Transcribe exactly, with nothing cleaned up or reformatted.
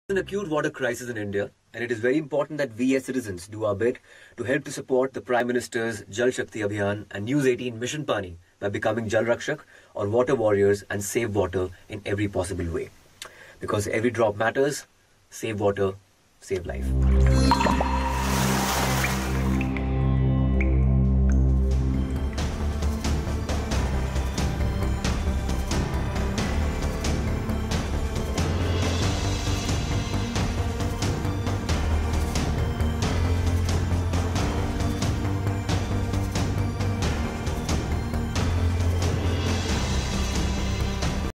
An acute water crisis in India, and it is very important that we as citizens do our bit to help to support the Prime Minister's Jal Shakti Abhiyan and News eighteen Mission Pani by becoming Jal Rakshak or water warriors and save water in every possible way. Because every drop matters, save water, save life.